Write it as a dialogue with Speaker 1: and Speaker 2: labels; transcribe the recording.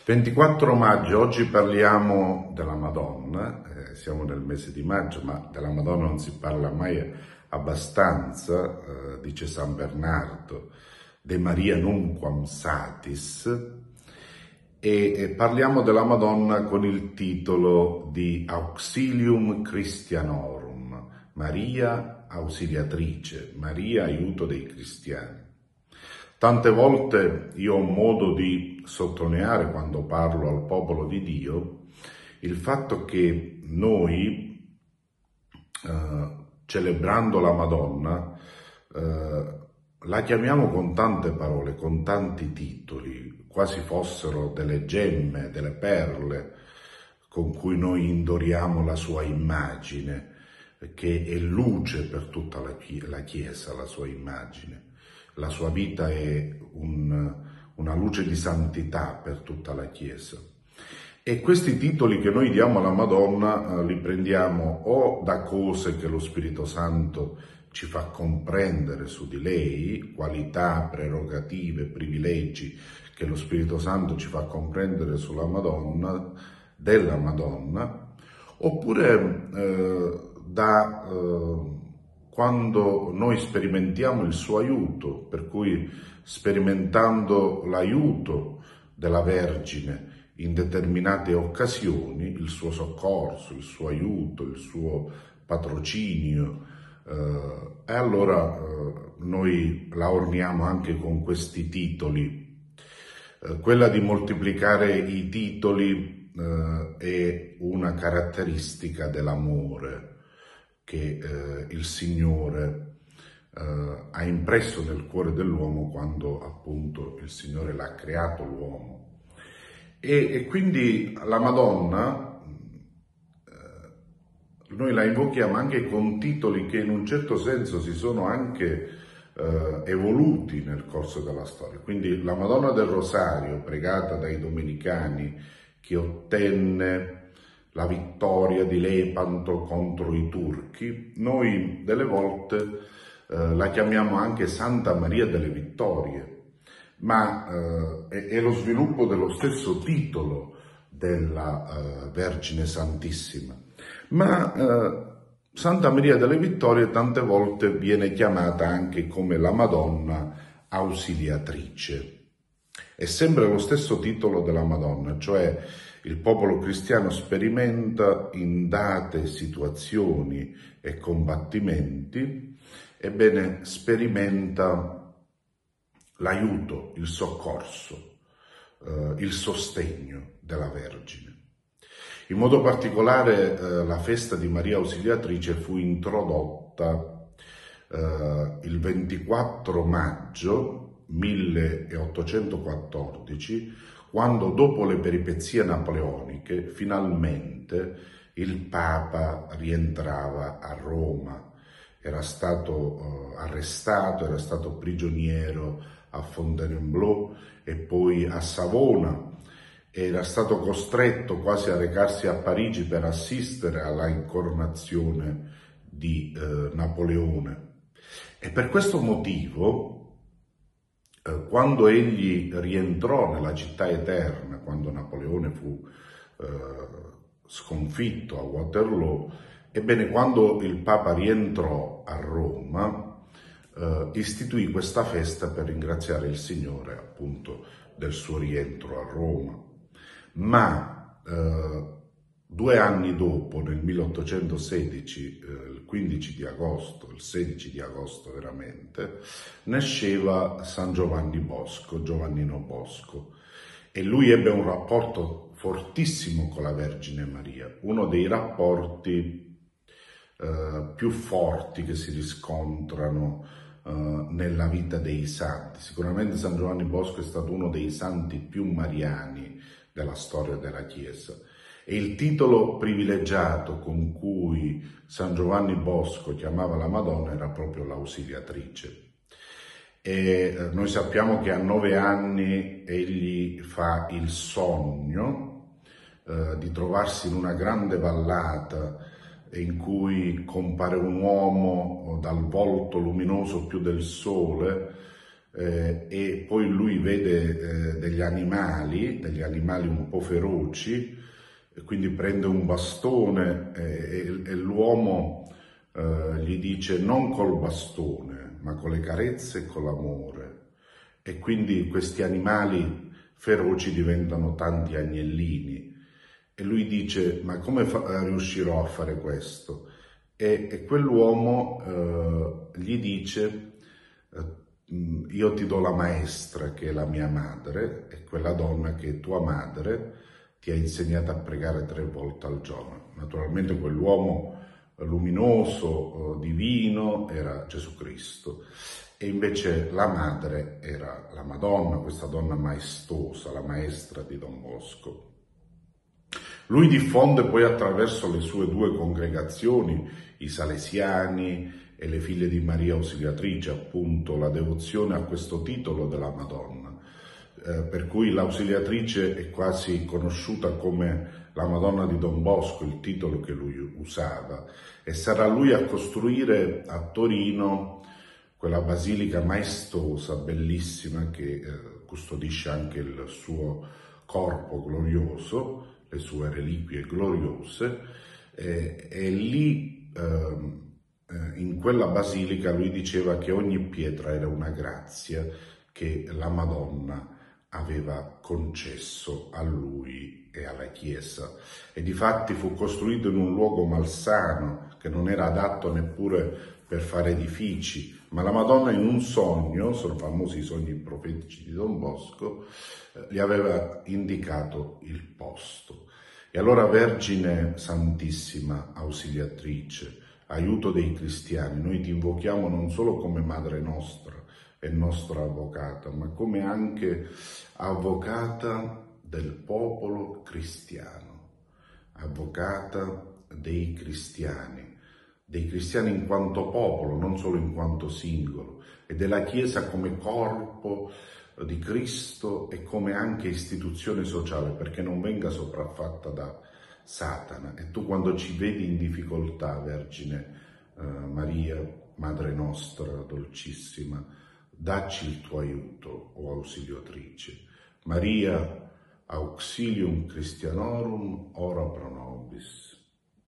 Speaker 1: 24 maggio, oggi parliamo della Madonna, siamo nel mese di maggio, ma della Madonna non si parla mai abbastanza, dice San Bernardo, de Maria nunquam satis, e parliamo della Madonna con il titolo di Auxilium Christianorum, Maria ausiliatrice, Maria aiuto dei cristiani. Tante volte io ho modo di sottolineare, quando parlo al popolo di Dio, il fatto che noi, celebrando la Madonna, la chiamiamo con tante parole, con tanti titoli, quasi fossero delle gemme, delle perle, con cui noi indoriamo la sua immagine, che è luce per tutta la Chiesa, la sua immagine. La sua vita è una luce di santità per tutta la Chiesa. E questi titoli che noi diamo alla Madonna li prendiamo o da cose che lo Spirito Santo ci fa comprendere su di lei, qualità, prerogative, privilegi che lo Spirito Santo ci fa comprendere sulla Madonna, della Madonna, oppure quando noi sperimentiamo il suo aiuto, per cui sperimentando l'aiuto della Vergine in determinate occasioni, il suo soccorso, il suo aiuto, il suo patrocinio, e allora noi la orniamo anche con questi titoli. Quella di moltiplicare i titoli è una caratteristica dell'amore che il Signore ha impresso nel cuore dell'uomo quando appunto il Signore l'ha creato l'uomo. E quindi la Madonna noi la invochiamo anche con titoli che in un certo senso si sono anche evoluti nel corso della storia. Quindi la Madonna del Rosario, pregata dai domenicani, che ottenne la vittoria di Lepanto contro i turchi, noi delle volte la chiamiamo anche Santa Maria delle Vittorie, ma è lo sviluppo dello stesso titolo della Vergine Santissima. Ma Santa Maria delle Vittorie tante volte viene chiamata anche come la Madonna ausiliatrice. È sempre lo stesso titolo della Madonna, cioè il popolo cristiano sperimenta in date situazioni e combattimenti, ebbene sperimenta l'aiuto, il soccorso, il sostegno della Vergine. In modo particolare la festa di Maria Ausiliatrice fu introdotta il 24 maggio 1814, quando dopo le peripezie napoleoniche finalmente il Papa rientrava a Roma. Era stato arrestato, era stato prigioniero a Fontainebleau e poi a Savona. Era stato costretto quasi a recarsi a Parigi per assistere alla incoronazione di Napoleone. E per questo motivo, quando egli rientrò nella città eterna, quando Napoleone fu sconfitto a Waterloo, ebbene quando il Papa rientrò a Roma, istituì questa festa per ringraziare il Signore appunto del suo rientro a Roma. Ma 2 anni dopo, nel 1816, il 15 di agosto, il 16 di agosto veramente, nasceva San Giovanni Bosco, Giovannino Bosco, e lui ebbe un rapporto fortissimo con la Vergine Maria, uno dei rapporti più forti che si riscontrano nella vita dei santi. Sicuramente San Giovanni Bosco è stato uno dei santi più mariani della storia della Chiesa. E il titolo privilegiato con cui San Giovanni Bosco chiamava la Madonna era proprio l'Ausiliatrice. E noi sappiamo che a 9 anni egli fa il sogno di trovarsi in una grande vallata in cui compare un uomo dal volto luminoso più del sole, e poi lui vede degli animali un po' feroci, e quindi prende un bastone e l'uomo gli dice non col bastone, ma con le carezze e con l'amore. E quindi questi animali feroci diventano tanti agnellini. E lui dice, ma come riuscirò a fare questo? E quell'uomo gli dice, io ti do la maestra che è la mia madre, e quella donna che è tua madre ti ha insegnato a pregare 3 volte al giorno. Naturalmente quell'uomo luminoso, divino, era Gesù Cristo, e invece la madre era la Madonna, questa donna maestosa, la maestra di Don Bosco. Lui diffonde poi attraverso le sue 2 congregazioni, i Salesiani e le Figlie di Maria Ausiliatrice, appunto, la devozione a questo titolo della Madonna, per cui l'Ausiliatrice è quasi conosciuta come la Madonna di Don Bosco, il titolo che lui usava, e sarà lui a costruire a Torino quella basilica maestosa, bellissima, che custodisce anche il suo corpo glorioso, le sue reliquie gloriose, e lì in quella basilica lui diceva che ogni pietra era una grazia che la Madonna aveva concesso a lui e alla Chiesa, e difatti fu costruito in un luogo malsano che non era adatto neppure per fare edifici, ma la Madonna in un sogno, sono famosi i sogni profetici di Don Bosco, gli aveva indicato il posto. E allora, Vergine Santissima, Ausiliatrice, aiuto dei cristiani, noi ti invochiamo non solo come Madre nostra e nostra avvocata, ma come anche avvocata del popolo cristiano, avvocata dei cristiani in quanto popolo, non solo in quanto singolo, e della Chiesa come corpo di Cristo e come anche istituzione sociale, perché non venga sopraffatta da Satana. E tu, quando ci vedi in difficoltà, Vergine Maria, Madre nostra dolcissima, dacci il tuo aiuto, o Ausiliatrice. Maria, auxilium Christianorum, ora pro nobis.